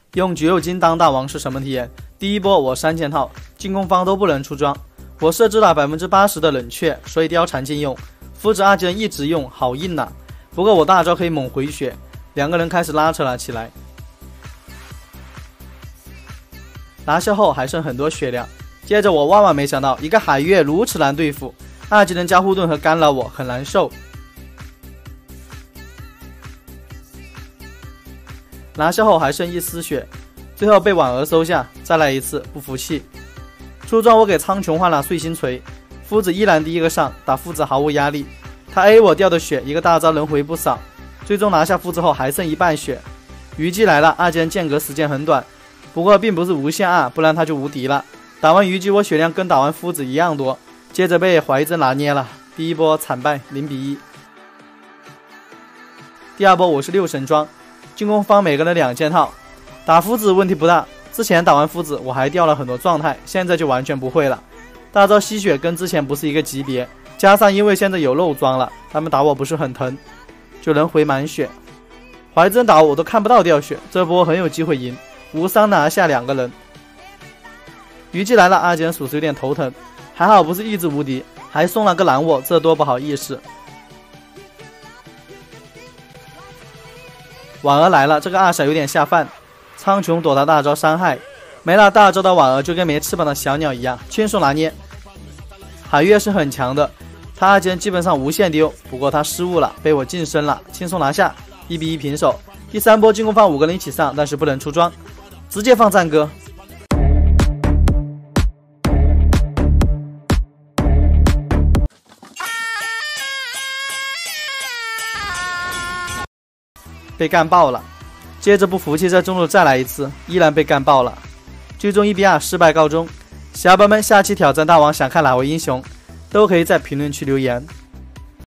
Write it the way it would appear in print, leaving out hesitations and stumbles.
用绝有金当大王是什么体验？第一波我3000套，进攻方都不能出装，我设置了80%的冷却，所以貂蝉禁用。夫子阿坚一直用，好硬啊！不过我大招可以猛回血，两个人开始拉扯了起来。拿下后还剩很多血量，接着我万万没想到，一个海月如此难对付，2技能加护盾和干扰我，很难受。拿下后还剩1丝血，最后被婉儿收下，再来一次，不服气。出装我给苍穹换了碎星锤，夫子依然第一个上，打夫子毫无压力。他 A 我掉的血，一个大招能回不少，最终拿下夫子后还剩1半血。虞姬来了，阿坚间隔时间很短，不过并不是无限2，不然他就无敌了。打完虞姬我血量跟打完夫子一样多，接着被怀真拿捏了，第一波惨败0比1。第二波我是6神装，进攻方每个人2000套，打夫子问题不大，之前打完夫子我还掉了很多状态，现在就完全不会了。大招吸血跟之前不是一个级别，加上因为现在有肉装了，他们打我不是很疼，就能回满血。怀真打我都看不到掉血，这波很有机会赢，无伤拿下2个人。虞姬来了，阿坚属实有点头疼，还好不是一直无敌，还送了个拦我，这多不好意思。婉儿来了，这个2闪有点下饭，苍穹躲他大招伤害，没了大招的婉儿就跟没翅膀的小鸟一样，轻松拿捏。海月是很强的，他阿坚基本上无限丢，不过他失误了，被我近身了，轻松拿下，1比1平手。第3波进攻方5个人一起上，但是不能出装，直接放战歌。被干爆了，接着不服气，在中路再来一次，依然被干爆了，最终1比2失败告终。小伙伴们，下期挑战大王想看哪位英雄，都可以在评论区留言。